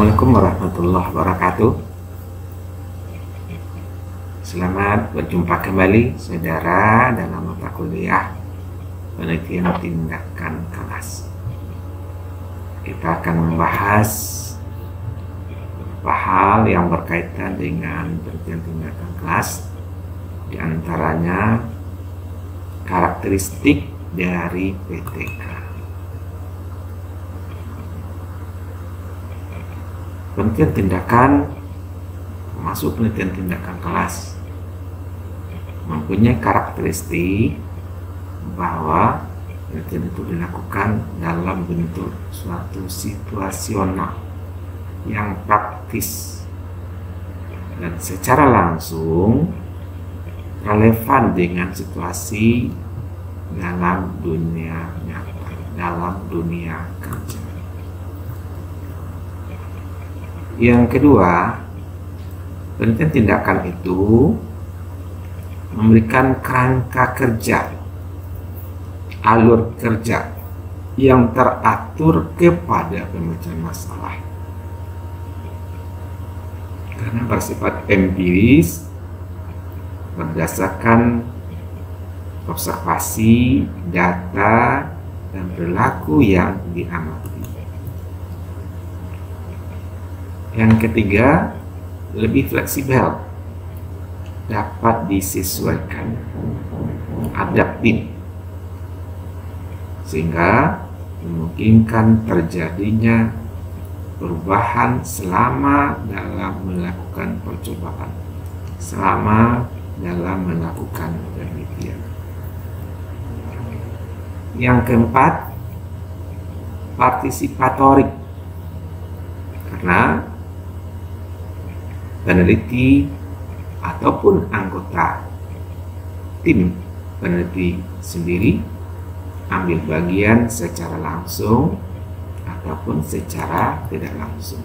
Assalamualaikum warahmatullahi wabarakatuh. Selamat berjumpa kembali saudara dalam mata kuliah penelitian tindakan kelas. Kita akan membahas beberapa hal yang berkaitan dengan penelitian tindakan kelas, di antaranya karakteristik dari PTK. Penelitian tindakan termasuk penelitian tindakan kelas mempunyai karakteristik bahwa penelitian itu dilakukan dalam bentuk suatu situasional yang praktis dan secara langsung relevan dengan situasi dalam dunia nyata, dalam dunia kerja. Yang kedua, penelitian tindakan itu memberikan kerangka kerja, alur kerja yang teratur kepada pemecahan masalah. Karena bersifat empiris, berdasarkan observasi, data, dan perilaku yang diamati. Yang ketiga, lebih fleksibel, dapat disesuaikan, adaptif, sehingga memungkinkan terjadinya perubahan selama dalam melakukan percobaan, selama dalam melakukan penelitian. Yang keempat, partisipatorik, karena peneliti ataupun anggota tim peneliti sendiri ambil bagian secara langsung ataupun secara tidak langsung.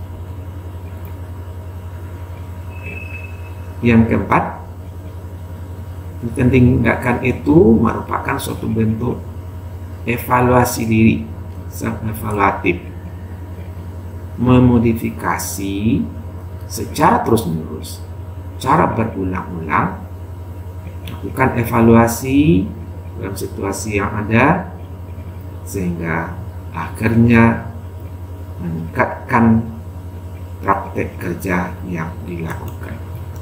Yang keempat, penelitian tindakan itu merupakan suatu bentuk evaluasi diri, self-evaluatif, memodifikasi secara terus-menerus, cara berulang-ulang, lakukan evaluasi dalam situasi yang ada, sehingga akhirnya meningkatkan praktek kerja yang dilakukan.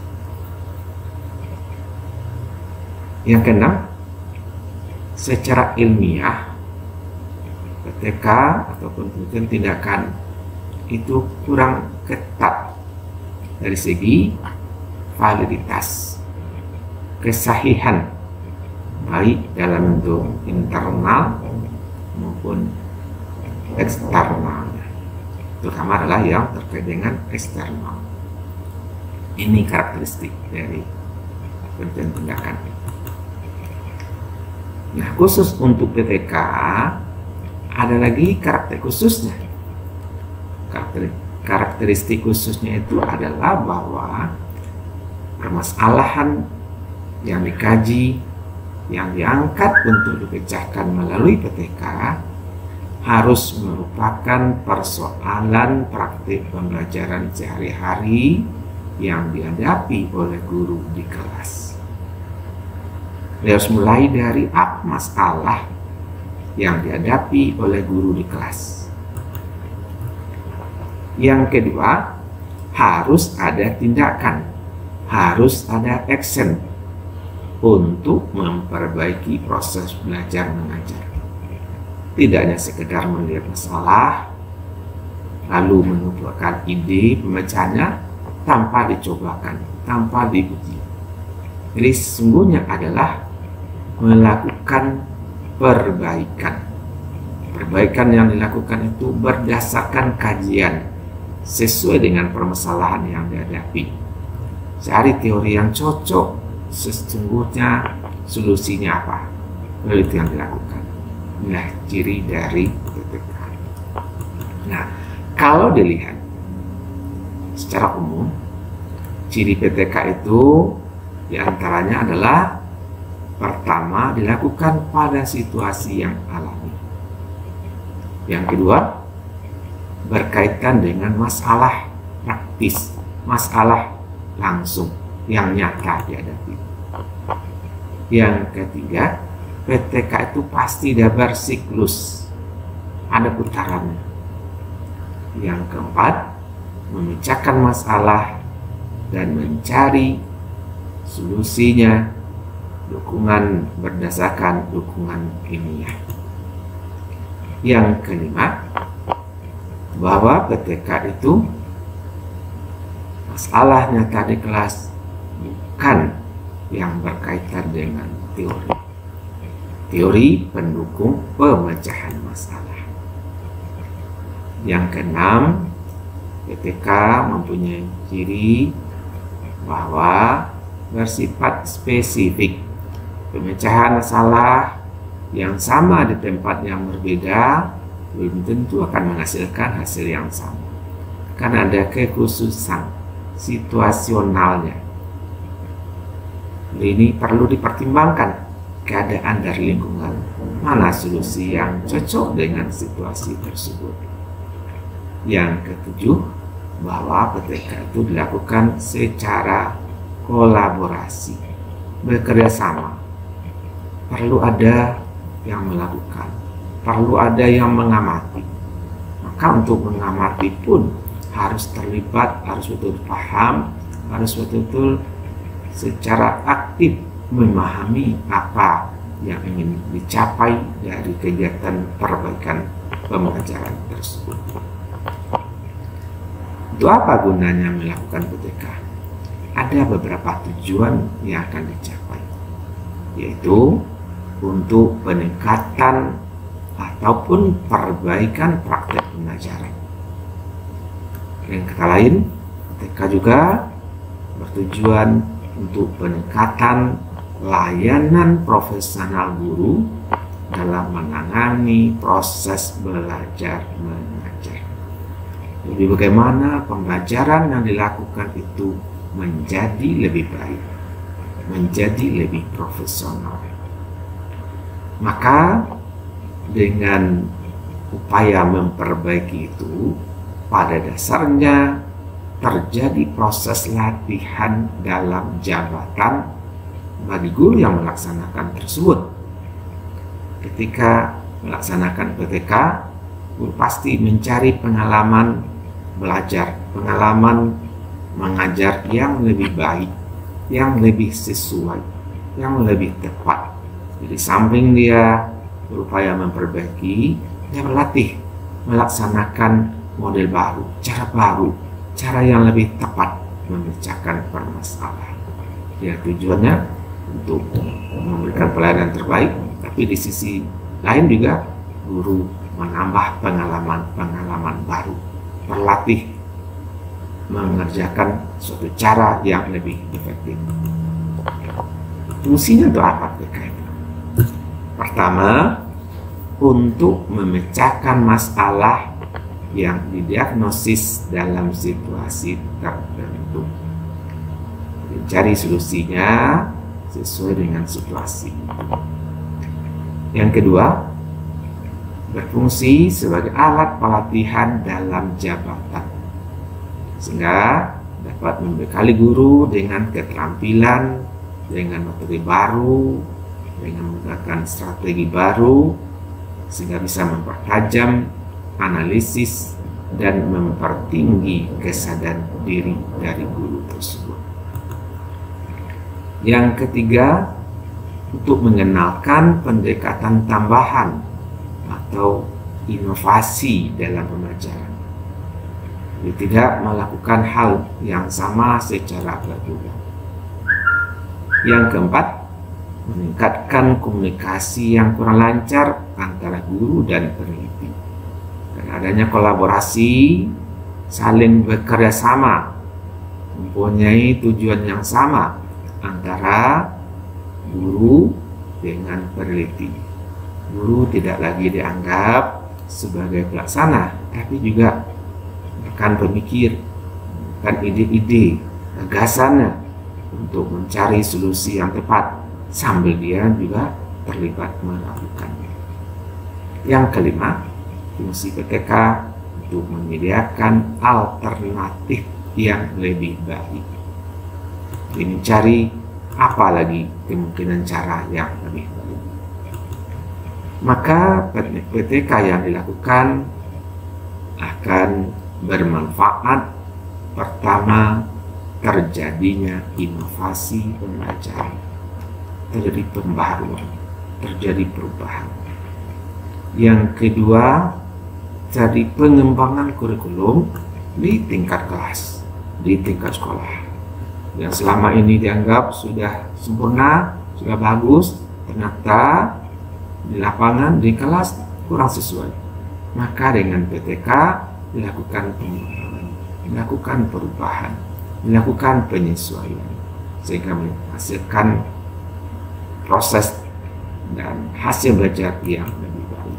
Yang keenam, secara ilmiah, PTK ataupun penelitian tindakan itu kurang ketat dari segi validitas, kesahihan, baik dalam bentuk internal maupun eksternal, terutama adalah yang terkait dengan eksternal. Ini karakteristik dari penelitian tindakan. Nah, khusus untuk PTK ada lagi karakter khususnya. Karakteristik khususnya itu adalah bahwa permasalahan yang dikaji, yang diangkat untuk dipecahkan melalui PTK harus merupakan persoalan praktik pembelajaran sehari-hari yang dihadapi oleh guru di kelas. Dia harus mulai dari apa masalah yang dihadapi oleh guru di kelas. Yang kedua, harus ada tindakan, harus ada action untuk memperbaiki proses belajar mengajar. Tidak hanya sekedar melihat masalah, lalu mengumpulkan ide pemecahannya tanpa dicobakan, tanpa diuji. Jadi sesungguhnya adalah melakukan perbaikan. Perbaikan yang dilakukan itu berdasarkan kajian, sesuai dengan permasalahan yang dihadapi. Cari teori yang cocok, sesungguhnya solusinya apa? Penelitian dilakukan. Inilah ciri dari PTK. Nah, kalau dilihat secara umum, ciri PTK itu diantaranya adalah pertama, dilakukan pada situasi yang alami. Yang kedua, berkaitan dengan masalah praktis, masalah langsung yang nyata dihadapi. Yang ketiga, PTK itu pasti ada bersiklus, ada putarannya. Yang keempat, memecahkan masalah dan mencari solusinya, dukungan berdasarkan dukungan ilmiah. Yang kelima, bahwa PTK itu masalah nyata di kelas bukan yang berkaitan dengan teori. Teori pendukung pemecahan masalah. Yang keenam, PTK mempunyai ciri bahwa bersifat spesifik. Pemecahan masalah yang sama di tempat yang berbeda belum tentu akan menghasilkan hasil yang sama, karena ada kekhususan situasionalnya. Ini perlu dipertimbangkan keadaan dari lingkungan, mana solusi yang cocok dengan situasi tersebut. Yang ketujuh, bahwa PTK itu dilakukan secara kolaborasi, bekerja sama. Perlu ada yang melakukan, perlu ada yang mengamati. Maka untuk mengamati pun harus terlibat, harus betul-betul paham, harus betul-betul secara aktif memahami apa yang ingin dicapai dari kegiatan perbaikan pembelajaran tersebut. Untuk apa gunanya melakukan PTK? Ada beberapa tujuan yang akan dicapai, yaitu untuk peningkatan ataupun perbaikan praktek pembelajaran. Dengan kata lain, PTK juga bertujuan untuk peningkatan layanan profesional guru dalam menangani proses belajar mengajar. Jadi bagaimana pembelajaran yang dilakukan itu menjadi lebih baik, menjadi lebih profesional. Maka dengan upaya memperbaiki itu, pada dasarnya terjadi proses latihan dalam jabatan bagi guru yang melaksanakan tersebut. Ketika melaksanakan PTK, guru pasti mencari pengalaman belajar, pengalaman mengajar yang lebih baik, yang lebih sesuai, yang lebih tepat. Jadi samping dia berupaya memperbaiki, dia berlatih melaksanakan model baru, cara yang lebih tepat memecahkan permasalahan. Ya, tujuannya untuk memberikan pelayanan terbaik, tapi di sisi lain juga guru menambah pengalaman baru, berlatih mengerjakan suatu cara yang lebih efektif. Fungsinya untuk apa PTK itu? Pertama, untuk memecahkan masalah yang didiagnosis dalam situasi tertentu, mencari solusinya sesuai dengan situasi. Yang kedua, berfungsi sebagai alat pelatihan dalam jabatan, sehingga dapat membekali guru dengan keterampilan, dengan materi baru, dengan menggunakan strategi baru, sehingga bisa mempertajam analisis dan mempertinggi kesadaran diri dari guru tersebut. Yang ketiga, untuk mengenalkan pendekatan tambahan atau inovasi dalam pembelajaran. Jadi tidak melakukan hal yang sama secara berulang. Yang keempat, meningkatkan komunikasi yang kurang lancar antara guru dan peneliti. Dan adanya kolaborasi, saling bekerja sama, mempunyai tujuan yang sama antara guru dengan peneliti. Guru tidak lagi dianggap sebagai pelaksana, tapi juga rekan pemikir, dan ide-ide, gagasannya untuk mencari solusi yang tepat, sambil dia juga terlibat melakukannya. Yang kelima, fungsi PTK untuk menyediakan alternatif yang lebih baik. Jadi mencari apa lagi kemungkinan cara yang lebih baik. Maka PTK yang dilakukan akan bermanfaat. Pertama, terjadinya inovasi pembelajaran, terjadi pembaharuan, terjadi perubahan. Yang kedua, terjadi pengembangan kurikulum di tingkat kelas, di tingkat sekolah. Yang selama ini dianggap sudah sempurna, sudah bagus, ternyata di lapangan, di kelas kurang sesuai. Maka dengan PTK dilakukan pengembangan, dilakukan perubahan, dilakukan penyesuaian, sehingga menghasilkan proses dan hasil belajar yang lebih baik.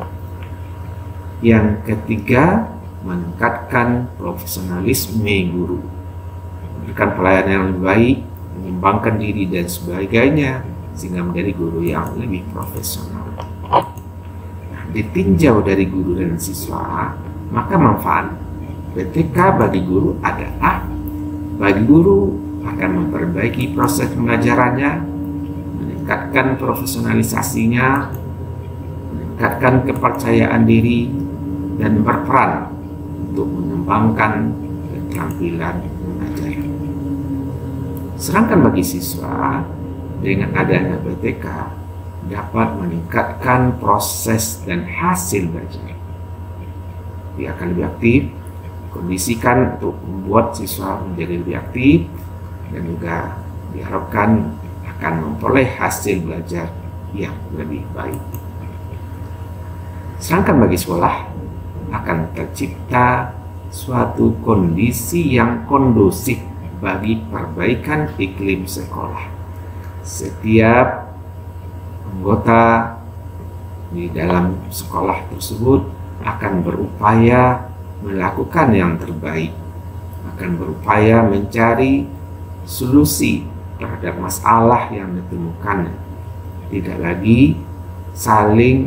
Yang ketiga, meningkatkan profesionalisme guru, memberikan pelayanan yang lebih baik, mengembangkan diri dan sebagainya, sehingga menjadi guru yang lebih profesional. Nah, ditinjau dari guru dan siswa, maka manfaat PTK bagi guru adalah, bagi guru akan memperbaiki proses pembelajarannya, meningkatkan profesionalisasinya, meningkatkan kepercayaan diri, dan berperan untuk mengembangkan keterampilan mengajar. Sedangkan bagi siswa, dengan adanya PTK dapat meningkatkan proses dan hasil belajar. Dia akan lebih aktif, kondisikan untuk membuat siswa menjadi lebih aktif, dan juga diharapkan akan memperoleh hasil belajar yang lebih baik. Sedangkan bagi sekolah, akan tercipta suatu kondisi yang kondusif bagi perbaikan iklim sekolah. Setiap anggota di dalam sekolah tersebut akan berupaya melakukan yang terbaik, akan berupaya mencari solusi terhadap masalah yang ditemukan, tidak lagi saling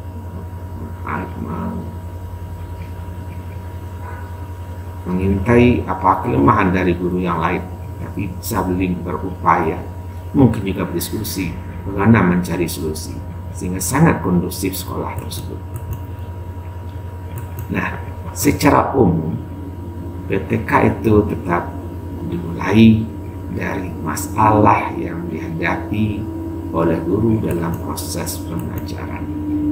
mengintai apa kelemahan dari guru yang lain, tapi saling berupaya, mungkin juga berdiskusi bagaimana mencari solusi, sehingga sangat kondusif sekolah tersebut. Nah, secara umum PTK itu tetap dimulai dari masalah yang dihadapi oleh guru dalam proses pembelajaran.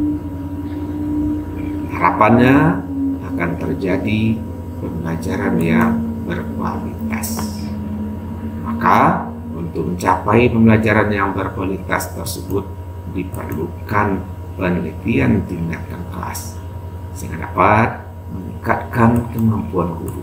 Harapannya akan terjadi pembelajaran yang berkualitas. Maka untuk mencapai pembelajaran yang berkualitas tersebut diperlukan penelitian tindakan kelas, sehingga dapat meningkatkan kemampuan guru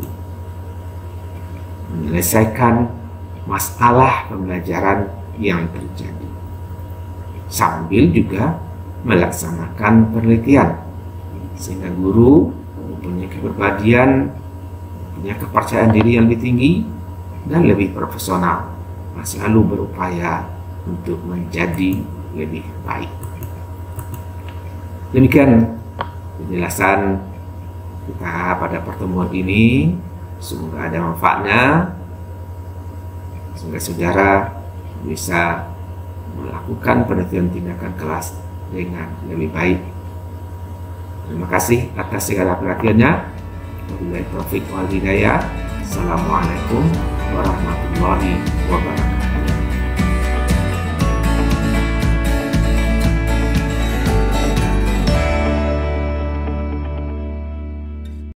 menyelesaikan masalah pembelajaran yang terjadi, sambil juga melaksanakan penelitian, sehingga guru mempunyai kepribadian, punya kepercayaan diri yang lebih tinggi dan lebih profesional, selalu berupaya untuk menjadi lebih baik. Demikian penjelasan kita pada pertemuan ini. Semoga ada manfaatnya, semoga saudara bisa melakukan penelitian tindakan kelas dengan lebih baik. Terima kasih atas segala perhatiannya. Wabillahi taufiq wal hidayah. Assalamualaikum